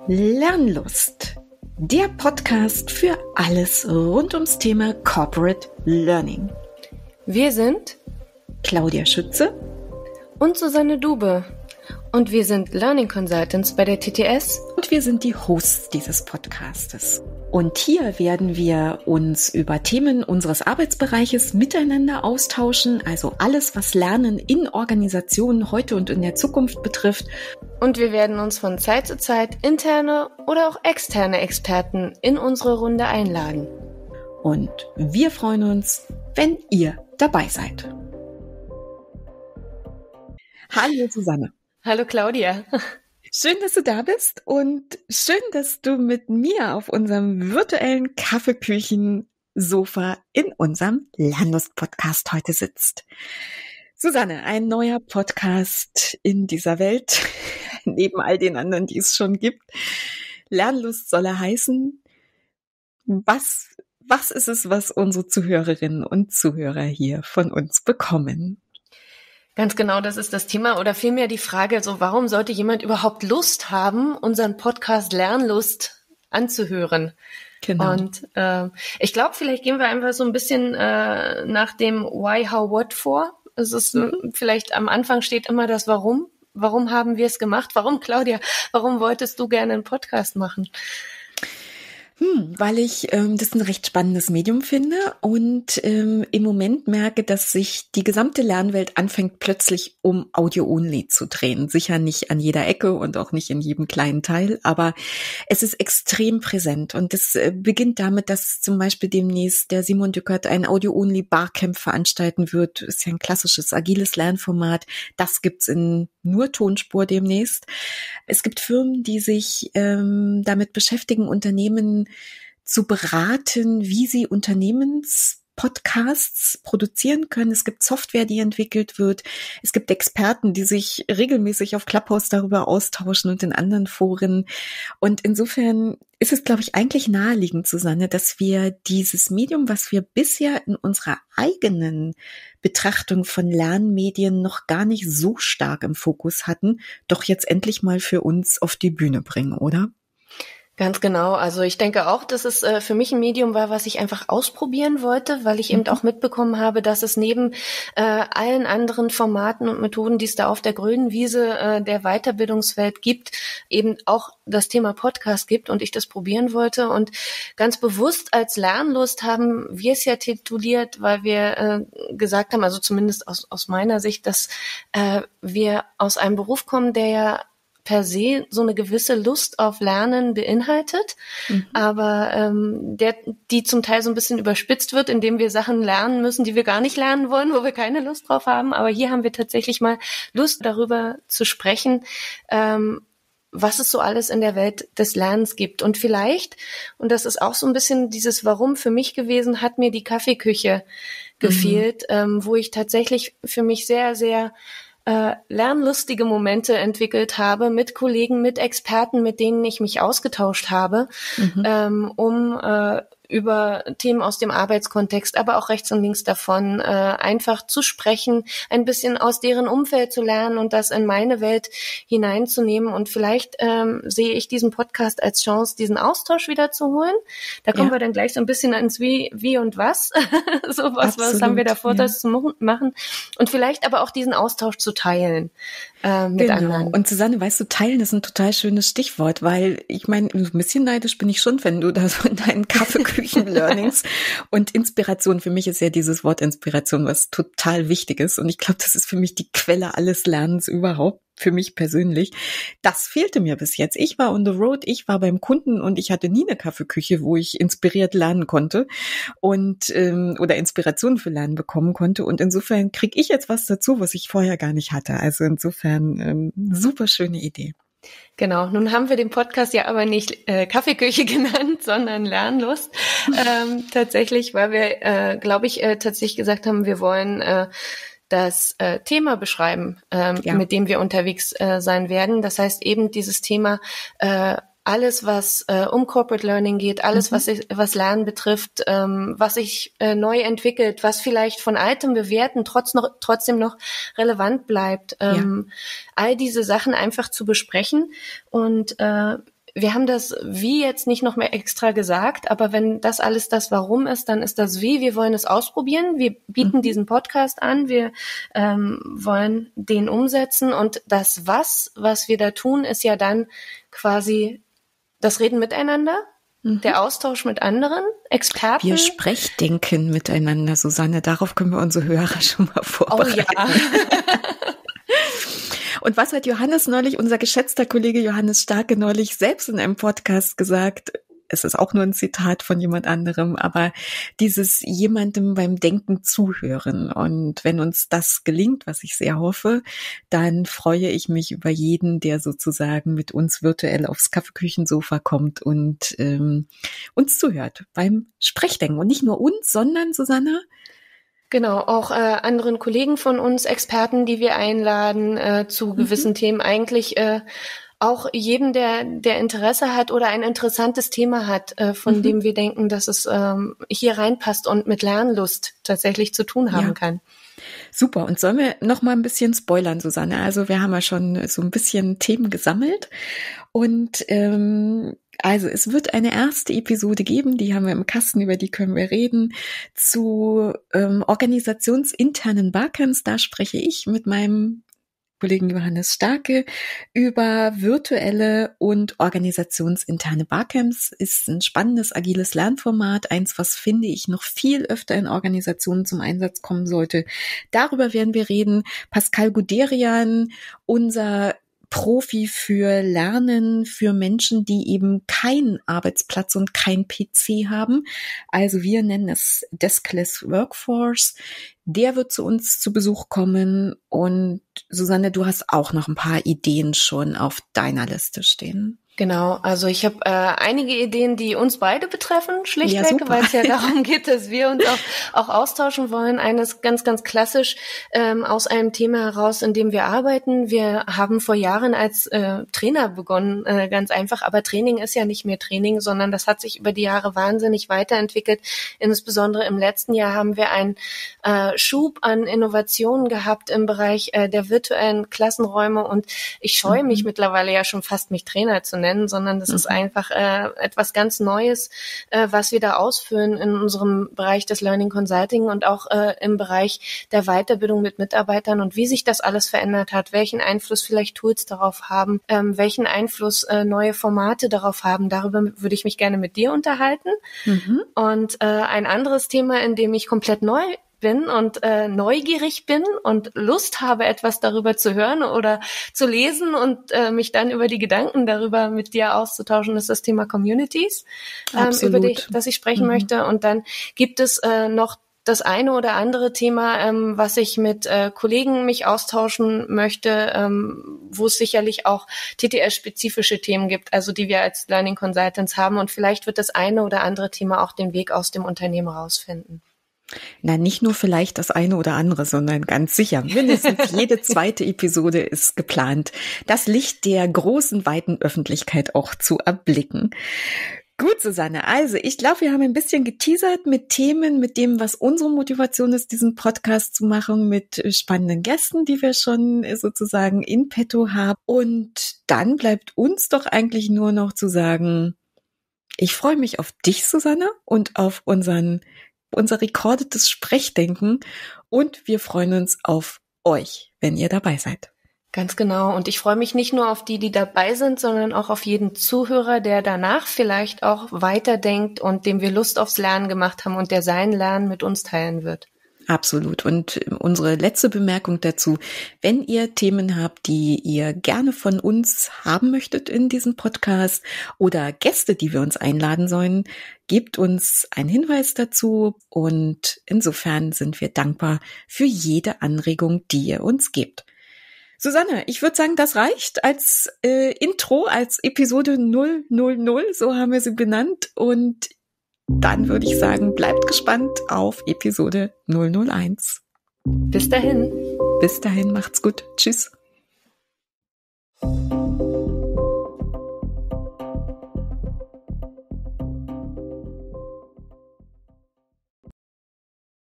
Lernlust, der Podcast für alles rund ums Thema Corporate Learning. Wir sind Claudia Schütze und Susanne Dube und wir sind Learning Consultants bei der TTS und wir sind die Hosts dieses Podcastes. Und hier werden wir uns über Themen unseres Arbeitsbereiches miteinander austauschen, also alles, was Lernen in Organisationen heute und in der Zukunft betrifft. Und wir werden uns von Zeit zu Zeit interne oder auch externe Experten in unsere Runde einladen. Und wir freuen uns, wenn ihr dabei seid. Hallo Susanne. Hallo Claudia. Schön, dass du da bist und schön, dass du mit mir auf unserem virtuellen Kaffeeküchensofa in unserem Lernlust-Podcast heute sitzt. Susanne, ein neuer Podcast in dieser Welt, neben all den anderen, die es schon gibt. Lernlust soll er heißen. Was ist es, was unsere Zuhörerinnen und Zuhörer hier von uns bekommen? Ganz genau, das ist das Thema oder vielmehr die Frage, so warum sollte jemand überhaupt Lust haben, unseren Podcast Lernlust anzuhören? Genau. Und ich glaube, vielleicht gehen wir einfach so ein bisschen nach dem Why, How, What vor. Es ist vielleicht am Anfang steht immer das Warum. Warum haben wir es gemacht? Warum, Claudia? Warum wolltest du gerne einen Podcast machen? Weil ich das ein recht spannendes Medium finde und im Moment merke, dass sich die gesamte Lernwelt anfängt plötzlich um Audio-only zu drehen. Sicher nicht an jeder Ecke und auch nicht in jedem kleinen Teil, aber es ist extrem präsent und es beginnt damit, dass zum Beispiel demnächst der Simon Dückert ein Audio-only Barcamp veranstalten wird. Ist ja ein klassisches agiles Lernformat. Das gibt's in nur Tonspur demnächst. Es gibt Firmen, die sich damit beschäftigen, Unternehmen zu beraten, wie sie Unternehmenspodcasts produzieren können. Es gibt Software, die entwickelt wird. Es gibt Experten, die sich regelmäßig auf Clubhouse darüber austauschen und in anderen Foren. Und insofern ist es, glaube ich, eigentlich naheliegend, Susanne, dass wir dieses Medium, was wir bisher in unserer eigenen Betrachtung von Lernmedien noch gar nicht so stark im Fokus hatten, doch jetzt endlich mal für uns auf die Bühne bringen, oder? Ganz genau. Also ich denke auch, dass es für mich ein Medium war, was ich einfach ausprobieren wollte, weil ich eben auch mitbekommen habe, dass es neben allen anderen Formaten und Methoden, die es da auf der grünen Wiese der Weiterbildungswelt gibt, eben auch das Thema Podcast gibt und ich das probieren wollte. Und ganz bewusst als Lernlust haben wir es ja tituliert, weil wir gesagt haben, also zumindest aus meiner Sicht, dass wir aus einem Beruf kommen, der ja per se so eine gewisse Lust auf Lernen beinhaltet, aber die zum Teil so ein bisschen überspitzt wird, indem wir Sachen lernen müssen, die wir gar nicht lernen wollen, wo wir keine Lust drauf haben. Aber hier haben wir tatsächlich mal Lust, darüber zu sprechen, was es so alles in der Welt des Lernens gibt. Und vielleicht, und das ist auch so ein bisschen dieses Warum für mich gewesen, hat mir die Kaffeeküche gefehlt, wo ich tatsächlich für mich sehr, sehr lernlustige Momente entwickelt habe mit Kollegen, mit Experten, mit denen ich mich ausgetauscht habe, um über Themen aus dem Arbeitskontext, aber auch rechts und links davon, einfach zu sprechen, ein bisschen aus deren Umfeld zu lernen und das in meine Welt hineinzunehmen. Und vielleicht sehe ich diesen Podcast als Chance, diesen Austausch wieder zu holen. Da kommen wir dann gleich so ein bisschen ans Wie und Was. So was haben wir da vor, das zu machen. Und vielleicht aber auch diesen Austausch zu teilen mit anderen. Und Susanne, weißt du, teilen ist ein total schönes Stichwort, weil ich meine, ein bisschen neidisch bin ich schon, wenn du da so in deinen Kaffeeküchen-Learnings und Inspiration, für mich ist ja dieses Wort Inspiration was total Wichtiges und ich glaube, das ist für mich die Quelle alles Lernens überhaupt, für mich persönlich. Das fehlte mir bis jetzt. Ich war on the road, ich war beim Kunden und ich hatte nie eine Kaffeeküche, wo ich inspiriert lernen konnte und oder Inspiration für Lernen bekommen konnte und insofern kriege ich jetzt was dazu, was ich vorher gar nicht hatte. Also insofern super schöne Idee. Genau, nun haben wir den Podcast ja aber nicht Kaffeeküche genannt, sondern Lernlust. Tatsächlich, weil wir, glaube ich, tatsächlich gesagt haben, wir wollen das Thema beschreiben, mit dem wir unterwegs sein werden. Das heißt eben dieses Thema alles, was um Corporate Learning geht, alles, was Lernen betrifft, was sich neu entwickelt, was vielleicht von altem Bewährten trotzdem noch relevant bleibt, all diese Sachen einfach zu besprechen. Und wir haben das Wie jetzt nicht noch mehr extra gesagt, aber wenn das alles das Warum ist, dann ist das Wie. Wir wollen es ausprobieren. Wir bieten diesen Podcast an. Wir wollen den umsetzen. Und das Was wir da tun, ist ja dann quasi das Reden miteinander, der Austausch mit anderen Experten. Wir sprechdenken miteinander, Susanne. Darauf können wir unsere Hörer schon mal vorbereiten. Oh ja. Und was hat Johannes neulich, unser geschätzter Kollege Johannes Starke neulich selbst in einem Podcast gesagt? Es ist auch nur ein Zitat von jemand anderem, aber dieses jemandem beim Denken zuhören. Und wenn uns das gelingt, was ich sehr hoffe, dann freue ich mich über jeden, der sozusagen mit uns virtuell aufs Kaffeeküchensofa kommt und uns zuhört beim Sprechdenken. Und nicht nur uns, sondern, Susanne, genau, auch anderen Kollegen von uns, Experten, die wir einladen zu gewissen Themen, eigentlich auch jedem, der Interesse hat oder ein interessantes Thema hat, von dem wir denken, dass es hier reinpasst und mit Lernlust tatsächlich zu tun haben kann. Super. Und sollen wir noch mal ein bisschen spoilern, Susanne? Also wir haben ja schon so ein bisschen Themen gesammelt und also es wird eine erste Episode geben, die haben wir im Kasten, über die können wir reden, zu organisationsinternen Barcamps. Da spreche ich mit meinem Kollegen Johannes Starke über virtuelle und organisationsinterne Barcamps. Ist ein spannendes, agiles Lernformat, eins, was, finde ich, noch viel öfter in Organisationen zum Einsatz kommen sollte. Darüber werden wir reden. Pascal Guderian, unser Profi für Lernen für Menschen, die eben keinen Arbeitsplatz und kein PC haben. Also wir nennen es Deskless Workforce. Der wird zu uns zu Besuch kommen. Und Susanne, du hast auch noch ein paar Ideen schon auf deiner Liste stehen. Genau, also ich habe einige Ideen, die uns beide betreffen, schlichtweg, weil es ja darum geht, dass wir uns auch austauschen wollen. Eines ganz, ganz klassisch aus einem Thema heraus, in dem wir arbeiten. Wir haben vor Jahren als Trainer begonnen, ganz einfach, aber Training ist ja nicht mehr Training, sondern das hat sich über die Jahre wahnsinnig weiterentwickelt. Insbesondere im letzten Jahr haben wir einen Schub an Innovationen gehabt im Bereich der virtuellen Klassenräume und ich scheue mich mittlerweile ja schon fast, mich Trainer zu nennen, sondern das ist einfach etwas ganz Neues, was wir da ausführen in unserem Bereich des Learning Consulting und auch im Bereich der Weiterbildung mit Mitarbeitern und wie sich das alles verändert hat, welchen Einfluss vielleicht Tools darauf haben, welchen Einfluss neue Formate darauf haben. Darüber würde ich mich gerne mit dir unterhalten. Und ein anderes Thema, in dem ich komplett neu bin und neugierig bin und Lust habe, etwas darüber zu hören oder zu lesen und mich dann über die Gedanken darüber mit dir auszutauschen, ist das Thema Communities, über das ich sprechen möchte. Und dann gibt es noch das eine oder andere Thema, was ich mit Kollegen mich austauschen möchte, wo es sicherlich auch TTS-spezifische Themen gibt, also die wir als Learning Consultants haben. Und vielleicht wird das eine oder andere Thema auch den Weg aus dem Unternehmen rausfinden. Na, nicht nur vielleicht das eine oder andere, sondern ganz sicher. Mindestens jede zweite Episode ist geplant, das Licht der großen, weiten Öffentlichkeit auch zu erblicken. Gut, Susanne, also ich glaube, wir haben ein bisschen geteasert mit Themen, mit dem, was unsere Motivation ist, diesen Podcast zu machen, mit spannenden Gästen, die wir schon sozusagen in petto haben. Und dann bleibt uns doch eigentlich nur noch zu sagen, ich freue mich auf dich, Susanne, und auf unser rekordetes Sprechdenken und wir freuen uns auf euch, wenn ihr dabei seid. Ganz genau. Und ich freue mich nicht nur auf die dabei sind, sondern auch auf jeden Zuhörer, der danach vielleicht auch weiterdenkt und dem wir Lust aufs Lernen gemacht haben und der sein Lernen mit uns teilen wird. Absolut. Und unsere letzte Bemerkung dazu, wenn ihr Themen habt, die ihr gerne von uns haben möchtet in diesem Podcast oder Gäste, die wir uns einladen sollen, gebt uns einen Hinweis dazu und insofern sind wir dankbar für jede Anregung, die ihr uns gebt. Susanne, ich würde sagen, das reicht als Intro, als Episode 000, so haben wir sie benannt und dann würde ich sagen, bleibt gespannt auf Episode 001. Bis dahin. Bis dahin, macht's gut. Tschüss.